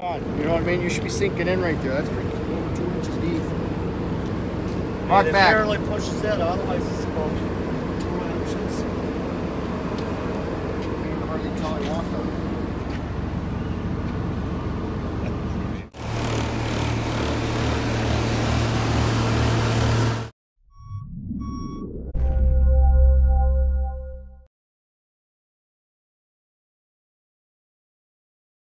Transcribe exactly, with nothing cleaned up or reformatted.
You know what I mean? You should be sinking in right there. That's pretty over two inches deep. Walk it back. It barely pushes it, otherwise it's about two inches. You can hardly tell I walked on